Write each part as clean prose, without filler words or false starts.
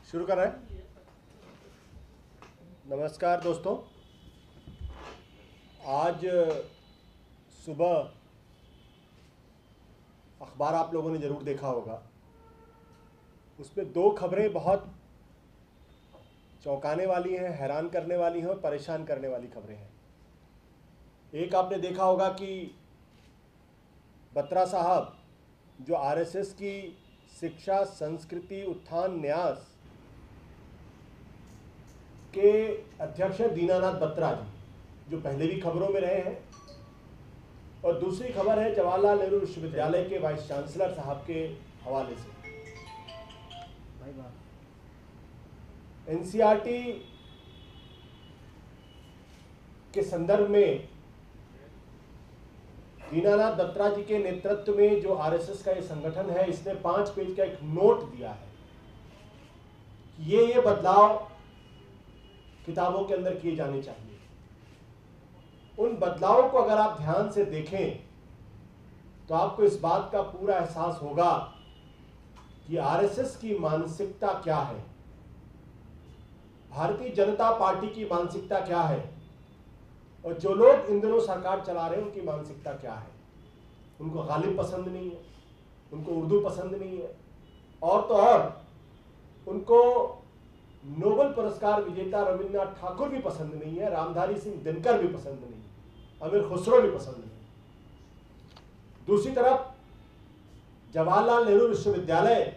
शुरू कर रहे हैं। नमस्कार दोस्तों, आज सुबह अखबार आप लोगों ने ज़रूर देखा होगा। उसमें दो खबरें बहुत चौंकाने वाली हैं, हैरान करने वाली हैं और परेशान करने वाली खबरें हैं। एक आपने देखा होगा कि बत्रा साहब जो आरएसएस की शिक्षा, संस्कृति, उत्थान, न्यास के अध्यक्ष हैं दीनानाथ बत्रा जी, जो पहले भी खबरों में रहे हैं। और दूसरी खबर है जवाहरलाल नेहरू विश्वविद्यालय के वाइस चांसलर साहब के हवाले से। एनसीईआरटी के संदर्भ में दीनानाथ बत्रा जी के नेतृत्व में जो आरएसएस का ये संगठन है, इसने 5 पेज का एक नोट दिया है कि ये बदलाव किताबों के अंदर किए जाने चाहिए। उन बदलावों को अगर आप ध्यान से देखें तो आपको इस बात का पूरा एहसास होगा कि आरएसएस की मानसिकता क्या है, भारतीय जनता पार्टी की मानसिकता क्या है और जो लोग इन दिनों सरकार चला रहे हैं उनकी मानसिकता क्या है। उनको गालिब पसंद नहीं है, उनको उर्दू पसंद नहीं है, और तो और उनको नोबेल पुरस्कार विजेता रविन्द्रनाथ ठाकुर भी पसंद नहीं है, रामधारी सिंह दिनकर भी पसंद नहीं है, अमीर खुसरो भी पसंद नहीं है। दूसरी तरफ जवाहरलाल नेहरू विश्वविद्यालय,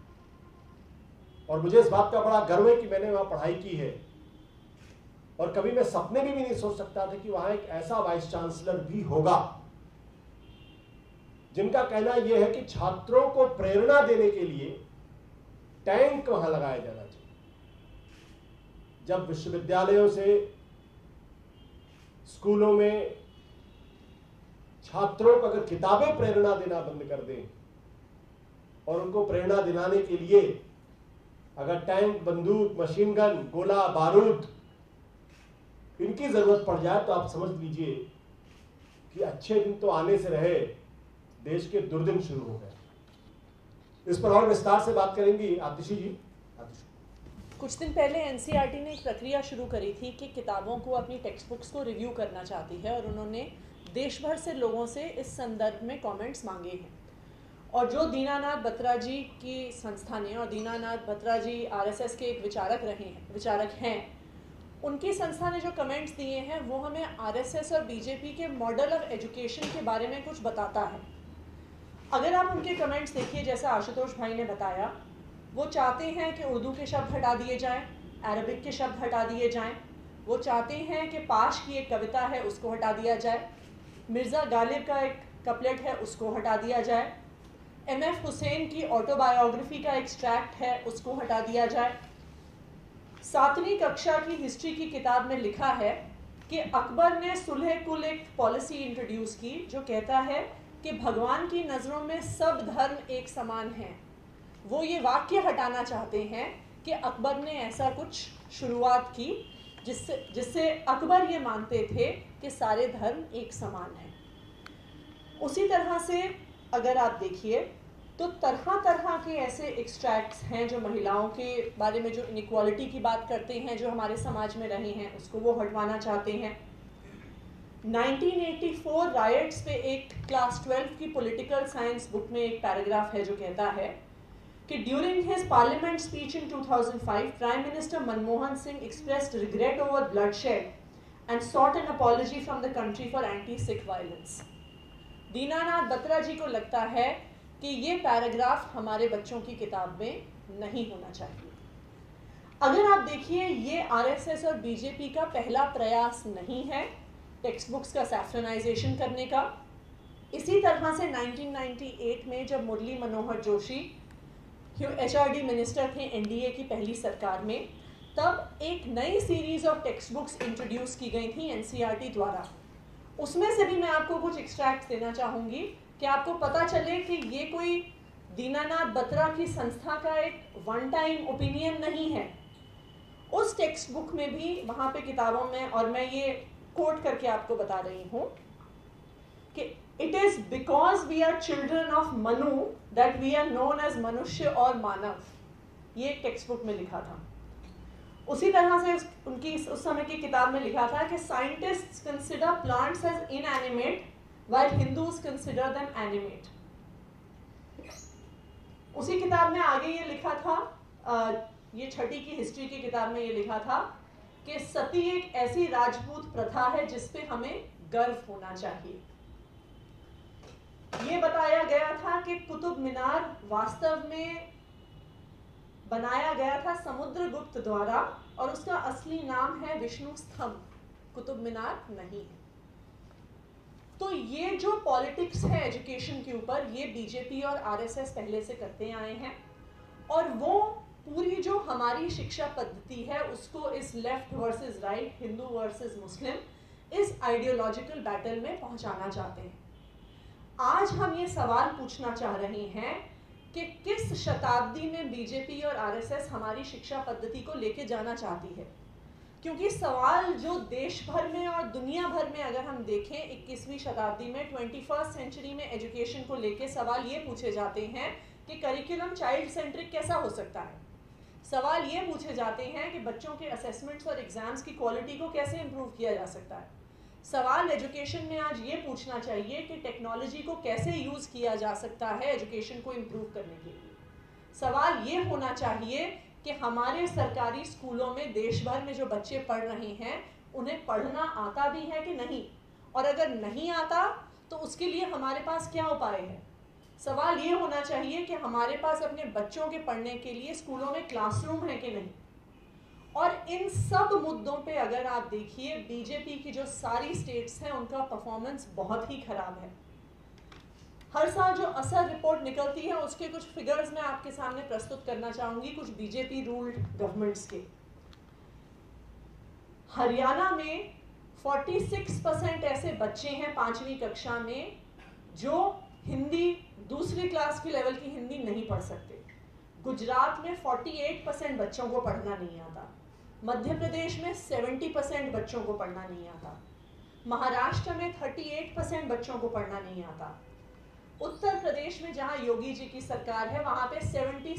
और मुझे इस बात का बड़ा गर्व है कि मैंने वहां पढ़ाई की है और कभी मैं सपने में भी नहीं सोच सकता था कि वहां एक ऐसा वाइस चांसलर भी होगा जिनका कहना यह है कि छात्रों को प्रेरणा देने के लिए टैंक वहां लगाया जाना चाहिए। जब विश्वविद्यालयों से, स्कूलों में छात्रों को अगर किताबें प्रेरणा देना बंद कर दें और उनको प्रेरणा दिलाने के लिए अगर टैंक, बंदूक, मशीन गन, गोला बारूद इनकी जरूरत पड़ जाए तो आप समझ लीजिए कि अच्छे दिन तो आने से रहे, देश के दुर्दिन शुरू हो गए। इस पर और विस्तार से बात करेंगी आतिशी जी। कुछ दिन पहले एनसीईआरटी ने एक प्रक्रिया शुरू करी थी कि किताबों को, अपनी टेक्स्ट बुक्स को रिव्यू करना चाहती है और उन्होंने देश भर से लोगों से इस संदर्भ में कमेंट्स मांगे हैं। और जो दीनानाथ बत्रा जी की संस्था ने, और दीनानाथ बत्रा जी आरएसएस के एक विचारक हैं, उनकी संस्था ने जो कमेंट्स दिए हैं वो हमें आरएसएस और बीजेपी के मॉडल ऑफ एजुकेशन के बारे में कुछ बताता है। अगर आप उनके कमेंट्स देखिए, जैसा आशुतोष भाई ने बताया, वो चाहते हैं कि उर्दू के शब्द हटा दिए जाएं, अरबिक के शब्द हटा दिए जाएं। वो चाहते हैं कि पाश की एक कविता है उसको हटा दिया जाए, मिर्ज़ा गालिब का एक कपलेट है उसको हटा दिया जाए, एमएफ हुसैन की ऑटोबायोग्राफी का एक्सट्रैक्ट है उसको हटा दिया जाए। 7वीं कक्षा की हिस्ट्री की किताब में लिखा है कि अकबर ने सुलह कुल एक पॉलिसी इंट्रोड्यूस की जो कहता है कि भगवान की नज़रों में सब धर्म एक समान हैं। वो ये वाक्य हटाना चाहते हैं कि अकबर ने ऐसा कुछ शुरुआत की जिससे अकबर ये मानते थे कि सारे धर्म एक समान हैं। उसी तरह से अगर आप देखिए तो तरह तरह के ऐसे एक्सट्रैक्ट्स हैं जो महिलाओं के बारे में, जो इनइक्वालिटी की बात करते हैं, जो हमारे समाज में रहे हैं, उसको वो हटवाना चाहते हैं। 1984 राइट्स पे एक क्लास 12 की पॉलिटिकल साइंस बुक में एक पैराग्राफ है जो कहता है कि during his parliament speech in 2005 prime minister Manmohan Singh expressed regret over bloodshed and sought an apology from the country for anti Sikh violence. Dinanath Batra ji को लगता है कि ये पैराग्राफ हमारे बच्चों की किताब में नहीं होना चाहिए। अगर आप देखिए, ये आरएसएस और बीजेपी का पहला प्रयास नहीं है टेक्स्ट बुक्स का सैफ्रनाइजेशन करने का। इसी तरह से 1998 में जब मुरली मनोहर जोशी एचआरडी मिनिस्टर थे एनडीए की पहली सरकार में, तब एक नई series of text books introduce की गई थी एनसीईआरटी द्वारा। उसमें से भी मैं आपको कुछ एक्सट्रैक्ट देना चाहूँगी कि आपको पता चले कि ये कोई दीनानाथ बत्रा की संस्था का एक वन टाइम ओपिनियन नहीं है। उस टेक्स्ट बुक में भी, वहाँ पे किताबों में, और मैं ये कोट करके आपको बता रही हूँ कि it is because we are children of Manu that we are known as मनुष्य और मानव। ये एक टेक्स्ट बुक में लिखा था। उसी तरह से उनकी उस समय की किताब में लिखा था कि scientists consider plants as inanimate while Hindus consider them animate. उसी किताब में आगे ये लिखा था, ये छठी की हिस्ट्री की किताब में ये लिखा था कि सती एक ऐसी राजपूत प्रथा है जिस पे हमें गर्व होना चाहिए। ये बताया गया था कि कुतुब मीनार वास्तव में बनाया गया था समुद्रगुप्त द्वारा और उसका असली नाम है विष्णु स्तंभ, कुतुब मीनार नहीं है। तो ये जो पॉलिटिक्स है एजुकेशन के ऊपर, ये बीजेपी और आरएसएस पहले से करते आए हैं और वो पूरी जो हमारी शिक्षा पद्धति है उसको इस left versus right, Hindu versus Muslim, इस आइडियोलॉजिकल बैटल में पहुंचाना चाहते हैं। आज हम ये सवाल पूछना चाह रहे हैं कि किस शताब्दी में बीजेपी और आरएसएस हमारी शिक्षा पद्धति को लेके जाना चाहती है, क्योंकि सवाल जो देश भर में और दुनिया भर में अगर हम देखें 21वीं शताब्दी में 21st सेंचुरी में एजुकेशन को लेके सवाल ये पूछे जाते हैं कि करिकुलम चाइल्ड सेंट्रिक कैसा हो सकता है। सवाल ये पूछे जाते हैं कि बच्चों के असेसमेंट्स और एग्जाम्स की क्वालिटी को कैसे इम्प्रूव किया जा सकता है। सवाल एजुकेशन में आज ये पूछना चाहिए कि टेक्नोलॉजी को कैसे यूज़ किया जा सकता है एजुकेशन को इम्प्रूव करने के लिए। सवाल ये होना चाहिए कि हमारे सरकारी स्कूलों में देश भर में जो बच्चे पढ़ रहे हैं उन्हें पढ़ना आता भी है कि नहीं, और अगर नहीं आता तो उसके लिए हमारे पास क्या उपाय है। सवाल ये होना चाहिए कि हमारे पास अपने बच्चों के पढ़ने के लिए स्कूलों में क्लासरूम है कि नहीं। और इन सब मुद्दों पे अगर आप देखिए बीजेपी की जो सारी स्टेट्स हैं उनका परफॉर्मेंस बहुत ही खराब है। हर साल जो असर रिपोर्ट निकलती है उसके कुछ फिगर्स मैं आपके सामने प्रस्तुत करना चाहूंगी, कुछ बीजेपी रूल्ड गवर्नमेंट्स के। हरियाणा में 46% ऐसे बच्चे हैं 5वीं कक्षा में जो हिंदी दूसरी क्लास की लेवल की हिंदी नहीं पढ़ सकते। गुजरात में 48% बच्चों को पढ़ना नहीं आता। मध्य प्रदेश में 70% बच्चों को पढ़ना नहीं आता। महाराष्ट्र में 38% बच्चों को पढ़ना नहीं आता। उत्तर प्रदेश में जहां योगी जी की सरकार है वहां पे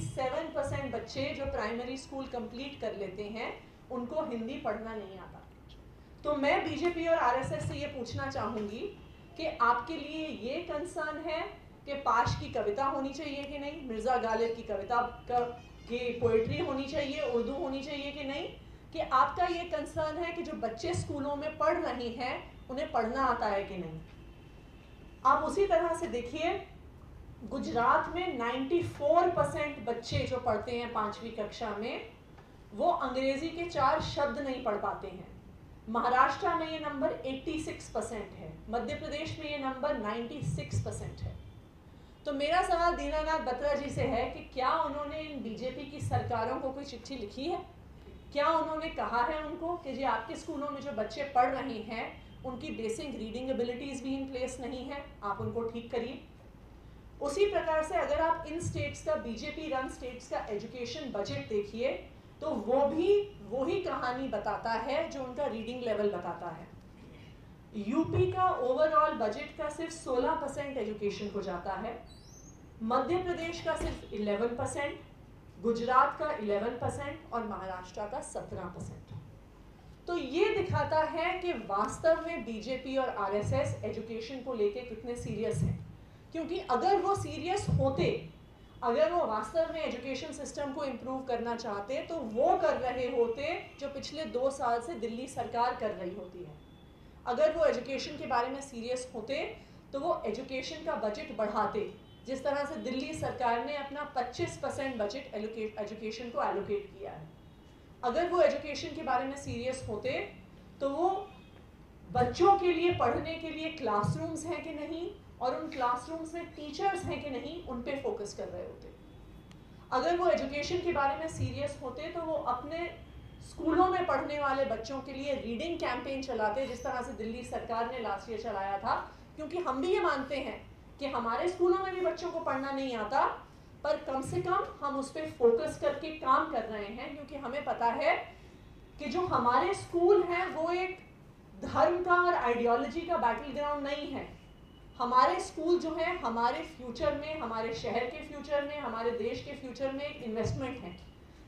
77% बच्चे जो प्राइमरी स्कूल कंप्लीट कर लेते हैं उनको हिंदी पढ़ना नहीं आता। तो मैं बीजेपी और आरएसएस से ये पूछना चाहूंगी कि आपके लिए ये कंसर्न है कि पाश की कविता होनी चाहिए कि नहीं, मिर्जा गालिब की कविता की पोएट्री होनी चाहिए, उर्दू होनी चाहिए कि नहीं, कि आपका ये कंसर्न है कि जो बच्चे स्कूलों में पढ़ रहे हैं उन्हें पढ़ना आता है कि नहीं। आप उसी तरह से देखिए गुजरात में 94% बच्चे जो पढ़ते हैं 5वीं कक्षा में वो अंग्रेजी के 4 शब्द नहीं पढ़ पाते हैं। महाराष्ट्र में ये नंबर 86% है, मध्य प्रदेश में ये नंबर 96% है। तो मेरा सवाल दीनानाथ बत्रा जी से है कि क्या उन्होंने इन बीजेपी की सरकारों को कोई चिट्ठी लिखी है, क्या उन्होंने कहा है उनको कि जी आपके स्कूलों में जो बच्चे पढ़ रहे हैं उनकी बेसिक रीडिंग एबिलिटीज़ भी इन प्लेस नहीं है, आप उनको ठीक करिए। उसी प्रकार से अगर आप इन स्टेट्स का बीजेपी रन स्टेट्स का एजुकेशन बजट देखिए तो वो भी वही कहानी बताता है जो उनका रीडिंग लेवल बताता है। यूपी का ओवरऑल बजट का सिर्फ 16% एजुकेशन को जाता है, मध्य प्रदेश का सिर्फ 11%, गुजरात का 11% और महाराष्ट्र का 17%। तो ये दिखाता है कि वास्तव में बीजेपी और आरएसएस एजुकेशन को लेके कितने सीरियस हैं। क्योंकि अगर वो सीरियस होते, अगर वो वास्तव में एजुकेशन सिस्टम को इम्प्रूव करना चाहते तो वो कर रहे होते जो पिछले 2 साल से दिल्ली सरकार कर रही होती है। अगर वो एजुकेशन के बारे में सीरियस होते तो वो एजुकेशन का बजट बढ़ाते, जिस तरह से दिल्ली सरकार ने अपना 25% बजट एजुकेशन को एलोकेट किया है। अगर वो एजुकेशन के बारे में सीरियस होते तो वो बच्चों के लिए पढ़ने के लिए क्लासरूम्स हैं कि नहीं और उन क्लासरूम्स में टीचर्स हैं कि नहीं उन पे फोकस कर रहे होते। अगर वो एजुकेशन के बारे में सीरियस होते तो वो अपने स्कूलों में पढ़ने वाले बच्चों के लिए रीडिंग कैंपेन चलाते, जिस तरह से दिल्ली सरकार ने लास्ट ईयर चलाया था। क्योंकि हम भी ये मानते हैं कि हमारे स्कूलों में भी बच्चों को पढ़ना नहीं आता, पर कम से कम हम उस पर फोकस करके काम कर रहे हैं, क्योंकि हमें पता है कि जो हमारे स्कूल हैं वो एक धर्म का और आइडियोलॉजी का बैटल ग्राउंड नहीं है। हमारे स्कूल जो है हमारे फ्यूचर में, हमारे शहर के फ्यूचर में, हमारे देश के फ्यूचर में एक इन्वेस्टमेंट है।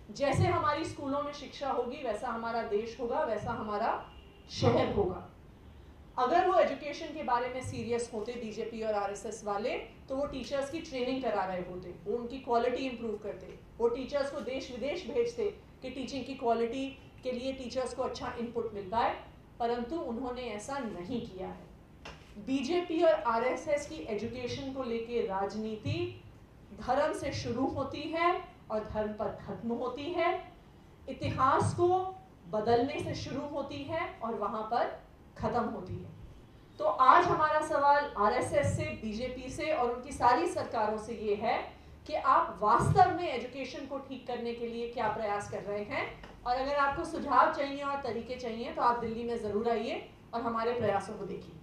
जैसे हमारी स्कूलों में शिक्षा होगी वैसा हमारा देश होगा, वैसा हमारा शहर होगा। अगर वो एजुकेशन के बारे में सीरियस होते बीजेपी और आरएसएस वाले, तो वो टीचर्स की ट्रेनिंग करा रहे होते, वो उनकी क्वालिटी इंप्रूव करते, वो टीचर्स को देश विदेश भेजते कि टीचिंग की क्वालिटी के लिए टीचर्स को अच्छा इनपुट मिल पाए, परंतु उन्होंने ऐसा नहीं किया है। बीजेपी और आरएसएस की एजुकेशन को लेके राजनीति धर्म से शुरू होती है और धर्म पर खत्म होती है, इतिहास को बदलने से शुरू होती है और वहां पर खत्म होती है। तो आज हमारा सवाल आरएसएस से, बीजेपी से और उनकी सारी सरकारों से ये है कि आप वास्तव में एजुकेशन को ठीक करने के लिए क्या प्रयास कर रहे हैं, और अगर आपको सुझाव चाहिए और तरीके चाहिए तो आप दिल्ली में जरूर आइए और हमारे प्रयासों को देखिए।